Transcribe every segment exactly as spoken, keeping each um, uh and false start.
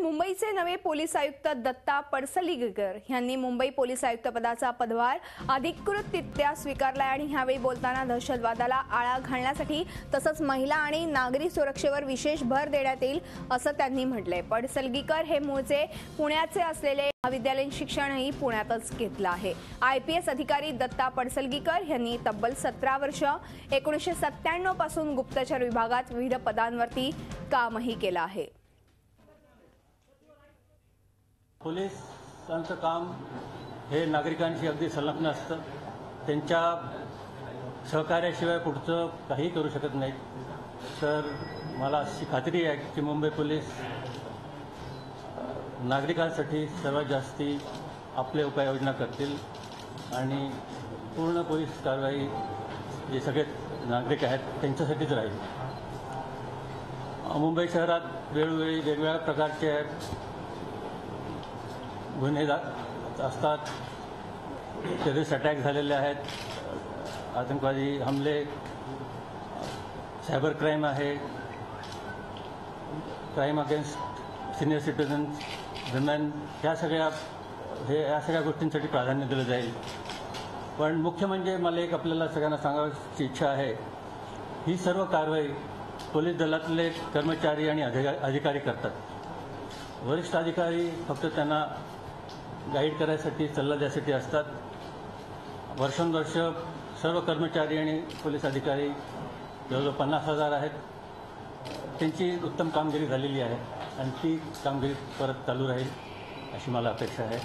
मुंबईचे नवे पोलीस आयुक्त दत्ता पडसलगीकर यांनी मुंबई पोलीस आयुक्त पदाचा पदभार अधिकृतरित्या स्वीकारलाय आणि यावेळी बोलताना दहशतवादाला आळा घालण्यासाठी तसंच महिला आणि नागरी सुरक्षेवर विशेष भर देण्यात येईल असं त्यांनी म्हटलंय। पडसलगीकर हे मूळचे पुण्याचे असलेले महाविद्यालयीन शिक्षणही पुण्यातच घेतलं आहे। आयपीएस अधिकारी दत्ता पडसलगीकर यांनी तब्बल सतरा वर्ष एकोणीसशे सत्त्याण्णव पासून गुप्तचर विभागात विविध पदांवरती कामही केलं आहे। पोलिसांचं काम हे नागरिकांशी अगदी संलग्न असतं। त्यांच्या सहकार्याशिवाय पुढचं काही करू शकत नाहीत। तर मला अशी खात्री आहे की मुंबई पोलीस नागरिकांसाठी सर्वात जास्ती आपले उपाययोजना करतील आणि पूर्ण पोलीस कारवाई जे सगळे नागरिक आहेत त्यांच्यासाठीच राहील। मुंबई शहरात वेळोवेळी वेगवेगळ्या प्रकारचे गुन्हे असतात। टेररिस्ट अटॅक झालेले आहेत, आतंकवादी हमले, सायबर क्राईम आहे, क्राईम अगेन्स्ट सिनियर सिटीजन्स दरम्यान ह्या सगळ्या हे या सगळ्या गोष्टींसाठी प्राधान्य दिलं जाईल। पण मुख्य म्हणजे मला एक आपल्याला सगळ्यांना सांगायची इच्छा आहे, ही सर्व कारवाई पोलीस दलातले कर्मचारी आणि अधिकारी करतात। वरिष्ठ अधिकारी फक्त त्यांना गाईड करायसाठी सल्ला द्यायसाठी असतात। वर्षानुवर्ष सर्व कर्मचारी आणि पोलीस अधिकारी जवळजवळ पन्नास हजार आहेत, त्यांची उत्तम कामगिरी झालेली आहे आणि ती कामगिरी परत चालू राहील अशी मला अपेक्षा आहे।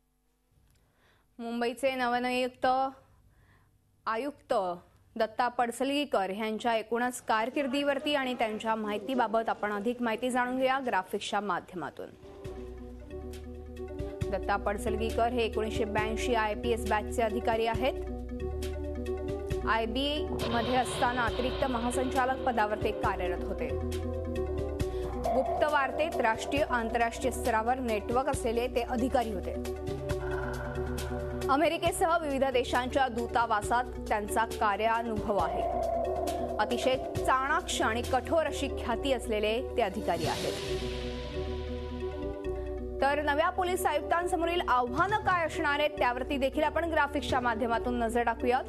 मुंबईचे नवनियुक्त आयुक्त दत्ता पडसलगीकर यांच्या एकूणच कारकिर्दीवरती आणि त्यांच्या माहितीबाबत आपण अधिक माहिती जाणून घेऊया ग्राफिक्सच्या माध्यमातून। दत्ता पडसलगीकर हे एकोणीसशे ब्याऐंशी आयपीएस बॅचचे अधिकारी आहेत। आयबी मध्ये असताना अतिरिक्त महासंचालक पदावर ते कार्यरत होते। गुप्त वार्तेत राष्ट्रीय आंतरराष्ट्रीय स्तरावर नेटवर्क असलेले ते अधिकारी होते। अमेरिकेसह विविध देशांच्या दूतावासात त्यांचा कार्यानुभव आहे। अतिशय चाणाक्ष आणि कठोर अशी ख्याती असलेले ते अधिकारी आहेत। तर नव्या पोलीस आयुक्तांसमोरील आव्हानं काय असणार आहेत त्यावरती देखील आपण ग्राफिक्सच्या माध्यमातून नजर टाकूयात।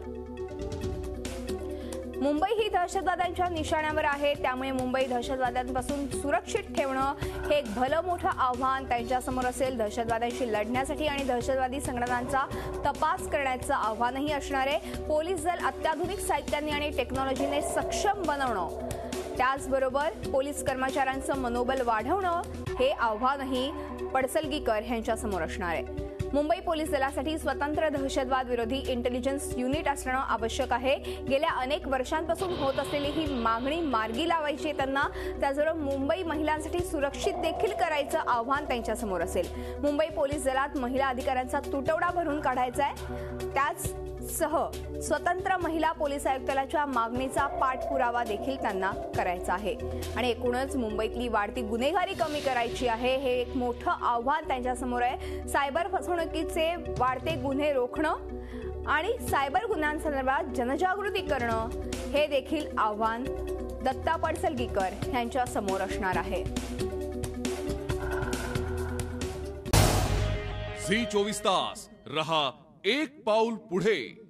मुंबई ही दहशतवाद्यांच्या निशाण्यावर आहे, त्यामुळे मुंबई दहशतवाद्यांपासून सुरक्षित ठेवणं हे एक भलं मोठं आव्हान त्यांच्यासमोर असेल। दहशतवाद्यांशी लढण्यासाठी आणि दहशतवादी संघटनांचा तपास करण्याचं आव्हानही असणार आहे। पोलीस दल अत्याधुनिक साहित्याने आणि टेक्नॉलॉजीने सक्षम बनवणं, त्याचबरोबर पोलीस कर्मचाऱ्यांचं मनोबल वाढवणं हे आव्हानही पडसलगीकर यांच्यासमोर असणार आहे। मुंबई पोलीस दलासाठी स्वतंत्र दहशतवाद विरोधी इंटेलिजन्स युनिट असणं आवश्यक आहे। गेल्या अनेक वर्षांपासून होत असलेली ही मागणी मार्गी लावायची त्यांना, त्याचबरोबर मुंबई महिलांसाठी सुरक्षित देखील करायचं आव्हान त्यांच्यासमोर असेल। मुंबई पोलीस दलात महिला अधिकाऱ्यांचा तुटवडा भरून काढायचा आहे, त्याच सह स्वतंत्र महिला पोलीस आयुक्तालयाच्या मागणीचा पाठपुरावा देखील त्यांना करायचा आहे आणि एकूणच मुंबईतली वाढती गुन्हेगारी कमी करायची आहे, हे एक मोठं आव्हान त्यांच्यासमोर आहे। सायबर फसवणुकीचे वाढते गुन्हे रोखणं आणि सायबर गुन्ह्यांसंदर्भात जनजागृती करणं हे देखील आव्हान दत्ता पडसलगीकर यांच्या समोर असणार आहे। झी चोवीस तास रहा एक पाऊल पुढे।